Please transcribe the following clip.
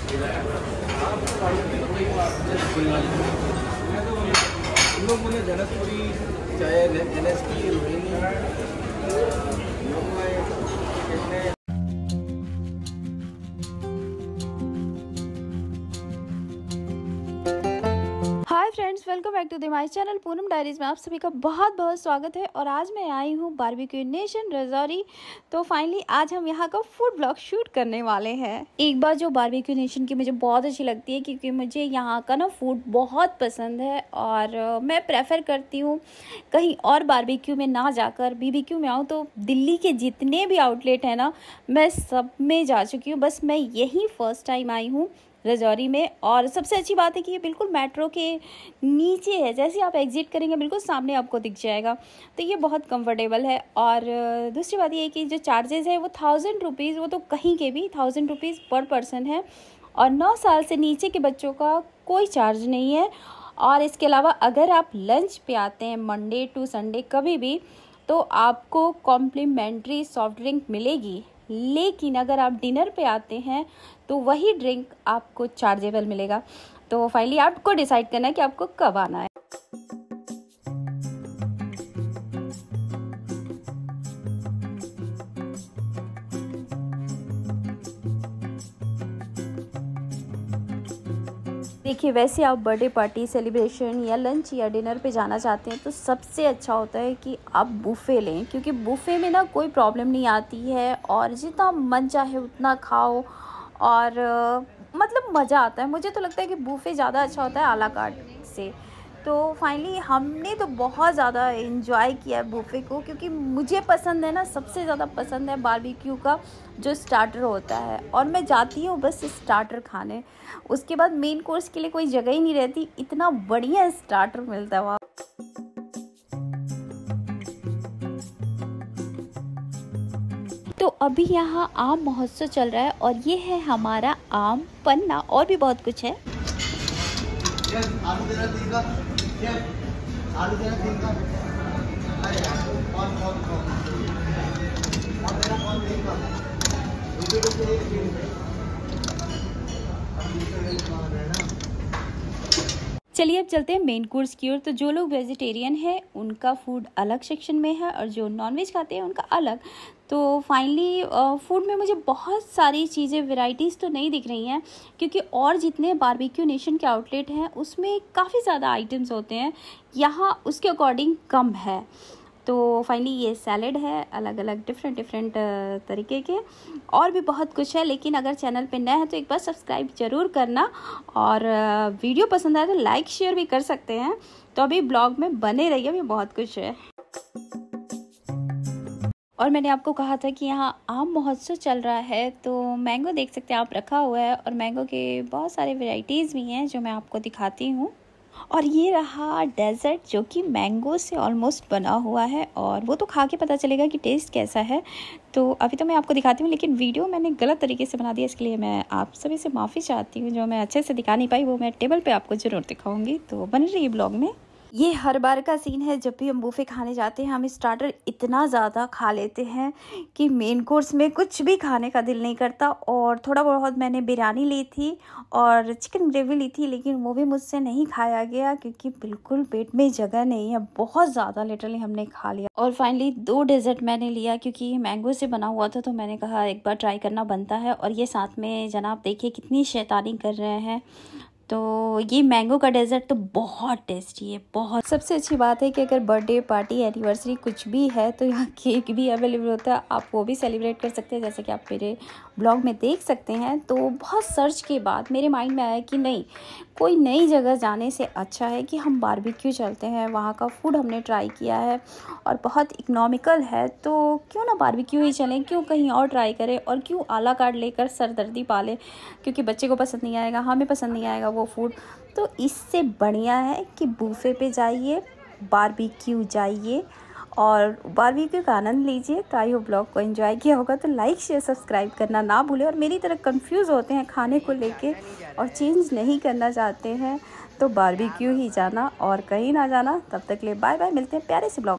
हम लोग बोले जनकपुरी चाहे NSP Rohini. Hi friends, welcome back to the my channel Poonam diaries में आप सभी का बहुत बहुत स्वागत है। और आज मैं आई हूँ बारबेक्यू नेशन रजौरी। तो फाइनली आज हम यहाँ का फूड ब्लॉग शूट करने वाले हैं। एक बार जो बारबेक्यू नेशन की मुझे बहुत अच्छी लगती है क्योंकि मुझे यहाँ का ना फूड बहुत पसंद है और मैं प्रेफर करती हूँ कहीं और बारबेक्यू में ना जाकर BBQ में आऊँ। तो दिल्ली के जितने भी आउटलेट हैं ना, मैं सब में जा चुकी हूँ, बस मैं यही फर्स्ट टाइम आई हूँ रजौरी में। और सबसे अच्छी बात है कि ये बिल्कुल मेट्रो के नीचे है, जैसे आप एग्जिट करेंगे बिल्कुल सामने आपको दिख जाएगा। तो ये बहुत कंफर्टेबल है। और दूसरी बात ये है कि जो चार्जेस है वो 1000 रुपीज़, वो तो कहीं के भी 1000 रुपीज़ पर पर्सन है। और 9 साल से नीचे के बच्चों का कोई चार्ज नहीं है। और इसके अलावा अगर आप लंच पे आते हैं मंडे टू संडे कभी भी, तो आपको कॉम्प्लीमेंट्री सॉफ्ट ड्रिंक मिलेगी। लेकिन अगर आप डिनर पे आते हैं तो वही ड्रिंक आपको चार्जेबल मिलेगा। तो फाइनली आपको डिसाइड करना है कि आपको कब आना है। देखिए, वैसे आप बर्थडे पार्टी, सेलिब्रेशन या लंच या डिनर पे जाना चाहते हैं तो सबसे अच्छा होता है कि आप बुफ़े लें, क्योंकि बुफ़े में ना कोई प्रॉब्लम नहीं आती है और जितना मन चाहे उतना खाओ। और मतलब मज़ा आता है। मुझे तो लगता है कि बुफ़े ज़्यादा अच्छा होता है आ ला कार्ट से। तो फाइनली हमने तो बहुत ज़्यादा एंजॉय किया बुफ़े को, क्योंकि मुझे पसंद है ना, सबसे ज़्यादा पसंद है बारबेक्यू का जो स्टार्टर होता है। और मैं जाती हूँ बस स्टार्टर खाने, उसके बाद मेन कोर्स के लिए कोई जगह ही नहीं रहती, इतना बढ़िया स्टार्टर मिलता है वहाँ। तो अभी यहाँ आम महोत्सव चल रहा है और ये है हमारा आम पन्ना, और भी बहुत कुछ है। चलिए अब चलते हैं मेन कोर्स की ओर। तो जो लोग वेजिटेरियन है उनका फूड अलग सेक्शन में है और जो नॉनवेज खाते हैं उनका अलग। तो फाइनली फूड में मुझे बहुत सारी चीज़ें, वैरायटीज़ तो नहीं दिख रही हैं, क्योंकि और जितने बारबेक्यू नेशन के आउटलेट हैं उसमें काफ़ी ज़्यादा आइटम्स होते हैं, यहाँ उसके अकॉर्डिंग कम है। तो फाइनली ये सैलेड है, अलग अलग डिफरेंट तरीके के, और भी बहुत कुछ है। लेकिन अगर चैनल पे नया है तो एक बार सब्सक्राइब ज़रूर करना, और वीडियो पसंद आए तो लाइक शेयर भी कर सकते हैं। तो अभी ब्लॉग में बने रहिए, अभी बहुत कुछ है। और मैंने आपको कहा था कि यहाँ आम महोत्सव चल रहा है, तो मैंगो देख सकते हैं आप रखा हुआ है, और मैंगो के बहुत सारे वेराइटीज़ भी हैं जो मैं आपको दिखाती हूँ। और ये रहा डेजर्ट जो कि मैंगो से ऑलमोस्ट बना हुआ है, और वो तो खा के पता चलेगा कि टेस्ट कैसा है। तो अभी तो मैं आपको दिखाती हूँ, लेकिन वीडियो मैंने गलत तरीके से बना दिया, इसके लिए मैं आप सभी से माफ़ी चाहती हूँ। जो मैं अच्छे से दिखा नहीं पाई वो मैं टेबल पे आपको ज़रूर दिखाऊंगी, तो बने रहिए ब्लॉग में। ये हर बार का सीन है, जब भी हम बुफे खाने जाते हैं हम स्टार्टर इतना ज़्यादा खा लेते हैं कि मेन कोर्स में कुछ भी खाने का दिल नहीं करता। और थोड़ा बहुत मैंने बिरयानी ली थी और चिकन ग्रेवी ली थी, लेकिन वो भी मुझसे नहीं खाया गया क्योंकि बिल्कुल पेट में जगह नहीं है, बहुत ज़्यादा लिटरली हमने खा लिया। और फाइनली 2 डेजर्ट मैंने लिया क्योंकि मैंगो से बना हुआ था, तो मैंने कहा एक बार ट्राई करना बनता है। और ये साथ में जनाब देखिए कितनी शैतानी कर रहे हैं। तो ये मैंगो का डेजर्ट तो बहुत टेस्टी है, बहुत। सबसे अच्छी बात है कि अगर बर्थडे पार्टी, एनिवर्सरी कुछ भी है तो यहाँ केक भी अवेलेबल होता है, आप वो भी सेलिब्रेट कर सकते हैं, जैसे कि आप मेरे ब्लॉग में देख सकते हैं। तो बहुत सर्च के बाद मेरे माइंड में आया कि नहीं, कोई नई जगह जाने से अच्छा है कि हम बारबेक्यू चलते हैं। वहाँ का फूड हमने ट्राई किया है और बहुत इकोनॉमिकल है, तो क्यों ना बारबेक्यू ही चलें, क्यों कहीं और ट्राई करें, और क्यों आला कार्ड लेकर सरदर्दी पाले, क्योंकि बच्चे को पसंद नहीं आएगा, हमें पसंद नहीं आएगा वो फूड। तो इससे बढ़िया है कि बुफे पे जाइए, बारबेक्यू जाइए और बारबेक्यू का आनंद लीजिए। तो आई होप ब्लॉग को एंजॉय किया होगा, तो लाइक शेयर सब्सक्राइब करना ना भूलें। और मेरी तरह कंफ्यूज होते हैं खाने को लेके और चेंज नहीं करना चाहते हैं, तो बारबेक्यू ही जाना और कहीं ना जाना। तब तक ले बाय बाय, मिलते हैं प्यारे से ब्लॉग।